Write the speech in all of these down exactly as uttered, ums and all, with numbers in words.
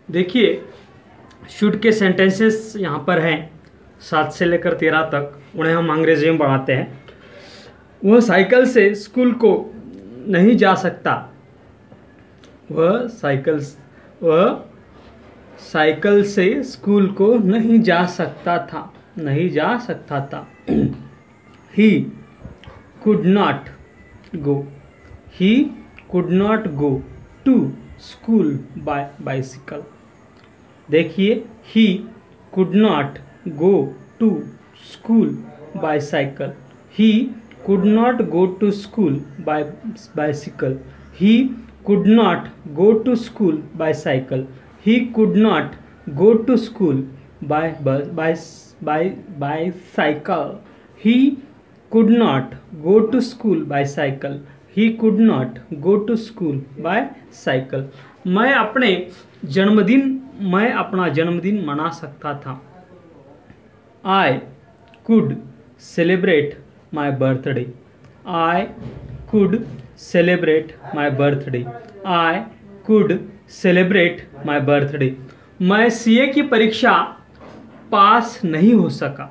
देखिए शुड के सेंटेंसेस यहाँ पर हैं सात से लेकर तेरह तक, उन्हें हम अंग्रेजी में पढ़ाते हैं। वह साइकिल से स्कूल को नहीं जा सकता। वह साइकिल वह साइकिल से स्कूल को नहीं जा सकता था नहीं जा सकता था He could not go. He could not go to school by bicycle. देखिए he could not go to school by cycle. He could not go to school by bicycle. He could not go to school by cycle. He could not go to school by by by bicycle. He could not go to school by cycle. He could not go to school by cycle. मैं अपने जन्मदिन मैं अपना जन्मदिन मना सकता था। I could celebrate my birthday. I could celebrate my birthday. I could celebrate my birthday. मैं सी ए की परीक्षा पास नहीं हो सका।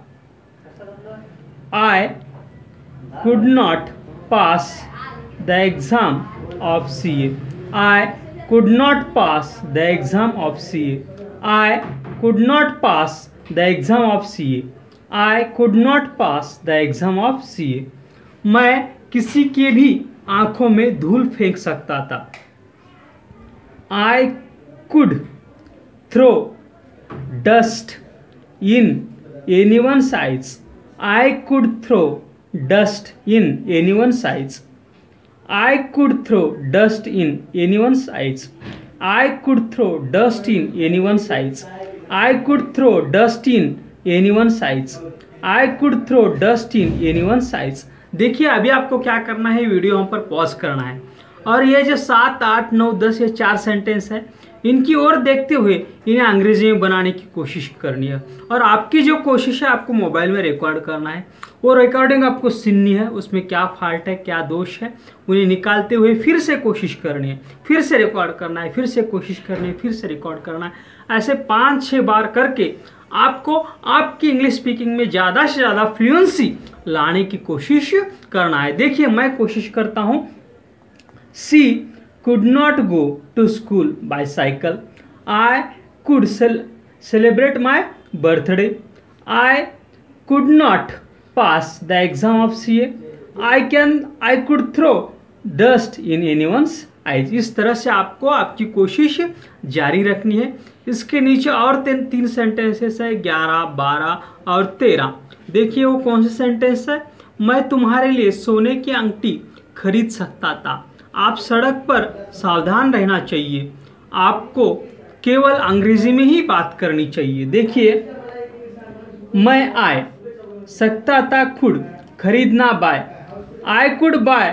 I could not pass the exam of C A. I could not pass the exam of C A. I could not pass the exam of C A. I could not pass the exam of C A. मैं किसी के भी आंखों में धूल फेंक सकता था। I could throw dust in anyone's eyes. I could throw dust in anyone's eyes. I could throw dust in anyone's eyes. I could throw dust in anyone's eyes. I could throw dust in anyone's eyes. I could throw dust in anyone's eyes. देखिए अभी आपको क्या करना है, video यहाँ पर pause करना है और ये जो सात आठ नौ दस ये चार सेंटेंस है इनकी ओर देखते हुए इन्हें अंग्रेजी में बनाने की कोशिश करनी है। और आपकी जो कोशिश है आपको मोबाइल में रिकॉर्ड करना है, वो रिकॉर्डिंग आपको सुननी है, उसमें क्या फॉल्ट है क्या दोष है उन्हें निकालते हुए फिर से कोशिश करनी है, फिर से रिकॉर्ड करना है, फिर से कोशिश करनी है, फिर से रिकॉर्ड करना है। ऐसे पाँच छः बार करके आपको आपकी इंग्लिश स्पीकिंग में ज़्यादा से ज़्यादा फ्लुएंसी लाने की कोशिश करना है। देखिए मैं कोशिश करता हूँ। सी could not go to school by cycle. I could cel- celebrate my birthday. I could not pass the exam of C A. I can I could throw dust in anyone's eyes. इस तरह से आपको आपकी कोशिश जारी रखनी है। इसके नीचे और तीन तीन सेंटेंसेस है, ग्यारह बारह और तेरह। देखिए वो कौन से सेंटेंस है। मैं तुम्हारे लिए सोने की अंगूठी खरीद सकता था। आप सड़क पर सावधान रहना चाहिए। आपको केवल अंग्रेजी में ही बात करनी चाहिए। देखिए मैं आए सकता था खुद खरीदना बाय। आई कुड बाय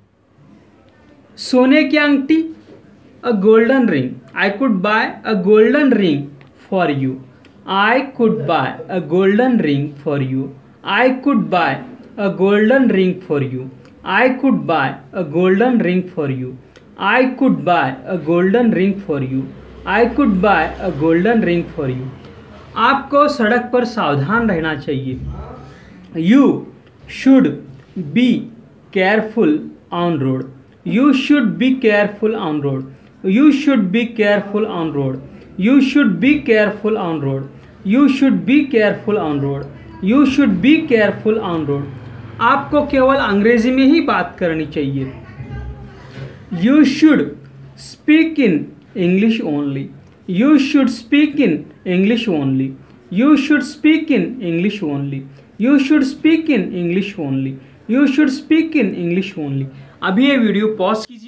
सोने की अंगूठी a golden ring. I could buy a golden ring for you. I could buy a golden ring for you. I could buy a golden ring for you. I could buy a golden ring for you. I could buy a golden ring for you. I could buy a golden ring for you. आपको सड़क पर सावधान रहना चाहिए। You should be careful on road. You should be careful on road. You should be careful on road. You should be careful on road. You should be careful on road. You should be careful on road. आपको केवल अंग्रेजी में ही बात करनी चाहिए। You should speak in English only. You should speak in English only. You should speak in English only. You should speak in English only. You should speak in English only. अभी ये video pause कीजिए।